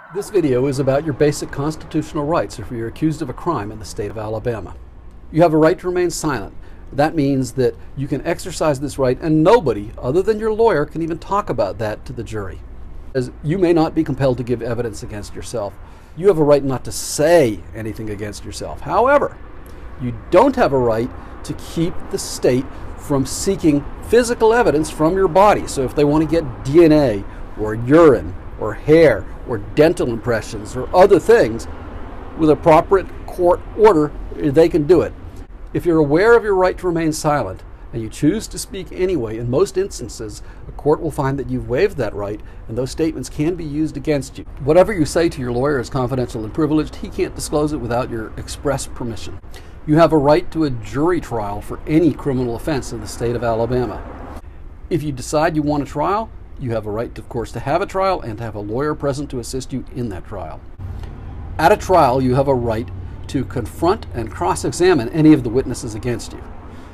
This video is about your basic constitutional rights if you're accused of a crime in the state of Alabama. You have a right to remain silent. That means that you can exercise this right and nobody other than your lawyer can even talk about that to the jury. As you may not be compelled to give evidence against yourself. You have a right not to say anything against yourself. However, you don't have a right to keep the state from seeking physical evidence from your body. So if they want to get DNA or urine or hair or dental impressions or other things, with appropriate court order, they can do it. If you're aware of your right to remain silent and you choose to speak anyway, in most instances, a court will find that you've waived that right and those statements can be used against you. Whatever you say to your lawyer is confidential and privileged. He can't disclose it without your express permission. You have a right to a jury trial for any criminal offense in the state of Alabama. If you decide you want a trial, you have a right, of course, to have a trial and to have a lawyer present to assist you in that trial. At a trial, you have a right to confront and cross-examine any of the witnesses against you.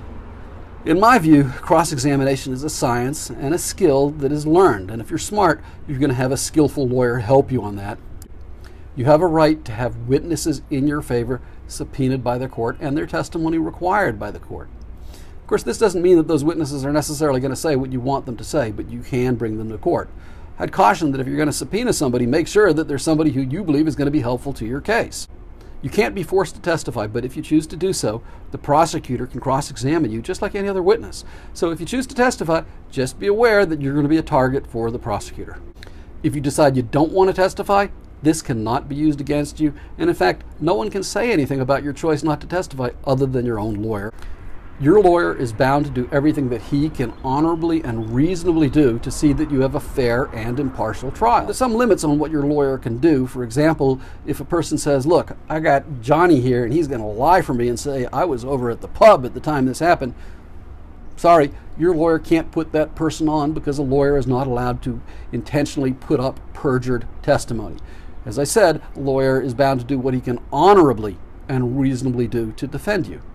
In my view, cross-examination is a science and a skill that is learned, and if you're smart, you're going to have a skillful lawyer help you on that. You have a right to have witnesses in your favor subpoenaed by the court and their testimony required by the court. Of course, this doesn't mean that those witnesses are necessarily going to say what you want them to say, but you can bring them to court. I'd caution that if you're going to subpoena somebody, make sure that there's somebody who you believe is going to be helpful to your case. You can't be forced to testify, but if you choose to do so, the prosecutor can cross-examine you just like any other witness. So if you choose to testify, just be aware that you're going to be a target for the prosecutor. If you decide you don't want to testify, this cannot be used against you, and in fact, no one can say anything about your choice not to testify other than your own lawyer. Your lawyer is bound to do everything that he can honorably and reasonably do to see that you have a fair and impartial trial. There's some limits on what your lawyer can do. For example, if a person says, look, I got Johnny here and he's going to lie for me and say I was over at the pub at the time this happened. Sorry, your lawyer can't put that person on because a lawyer is not allowed to intentionally put up perjured testimony. As I said, a lawyer is bound to do what he can honorably and reasonably do to defend you.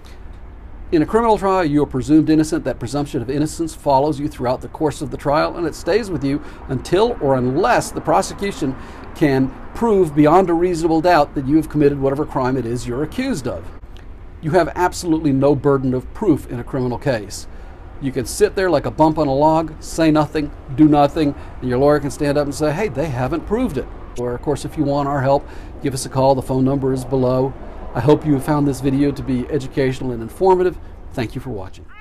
In a criminal trial, you are presumed innocent. That presumption of innocence follows you throughout the course of the trial, and it stays with you until or unless the prosecution can prove beyond a reasonable doubt that you have committed whatever crime it is you're accused of. You have absolutely no burden of proof in a criminal case. You can sit there like a bump on a log, say nothing, do nothing, and your lawyer can stand up and say, hey, they haven't proved it. Or, of course, if you want our help, give us a call. The phone number is below. I hope you have found this video to be educational and informative. Thank you for watching.